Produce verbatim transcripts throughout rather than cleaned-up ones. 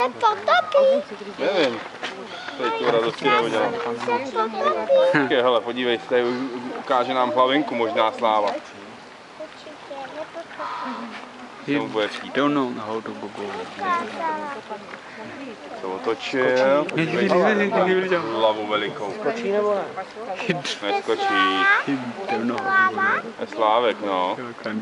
se potopí. Nevím. Teď tu radosti neudělám. Počkej, hele, podívej se, tady ukáže nám hlavinku možná Sláva. You don't know how to go. To otočil, podívej se, hlavu velikou. Skočí nebo ne? Neskočí. Don't know. Je Slávek, no.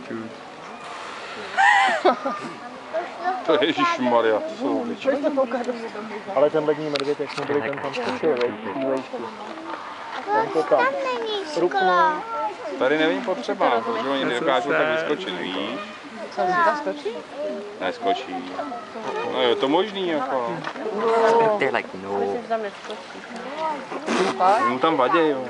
To je ježišmarja, to jsou obličky. Ale ten lední medvěd, jak jsme byli, ten tam skočil, veď? Ten to tam. sklo. Tady nevím potřeba, protože oni nedokážou tak vyskočit, víš? Co, si tam skočí? Neskočí. No je to možný, jako. They're like no. Myslím, že tam neskočí. Mu tam vadí, jo.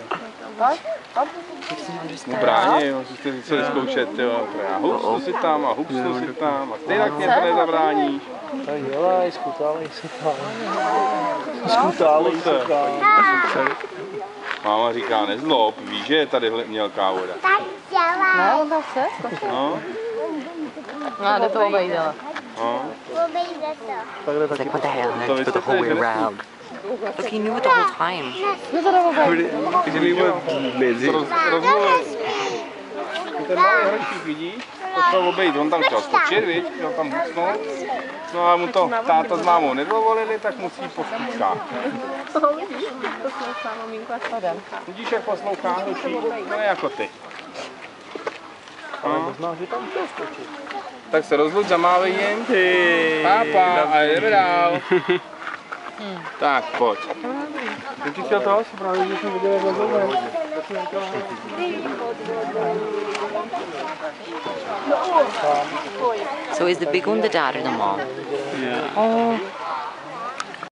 Mu brání, jo, si jste chceli zkoušet, jo. Já hupsnu si tam a hupsnu si tam a stejnak mě to nezabráníš. Tak dělej, skutálej se tam. Skutálej se tam. Máma říká, nezlob, víš, že je tady mělká voda. Tak dělá. Ne, on tam chce skočit. No, No, jde to obejít, ale. no. Obejde to. Takhle It's taky. like what the hell? To Let's go the whole way vysvětlíš, around. Look, he knew it the whole time. Jde to obejít. We were busy. Rozmluvil. Ten malý hrošík, vidíš? Potřeboval obejít, on tam chtěl skočit, víš? Chtěl tam husnout. No a mu to táta s mámou nedovolili, tak musí po štítkách. To vidíš, to jsme s mamínku a spadem. Vidíš, jak poslouchá hrošík? To ne jako ty. Ale možná, že tam chtěl skočit. Tak se rozluč, zamávej jen. Pápa, a jdeme dál. Tak, pojď. Ty jsi chtěl toho? Si právě, že jsme viděli, jak lezou. So is the big one the dad or the mom? Yeah. Oh,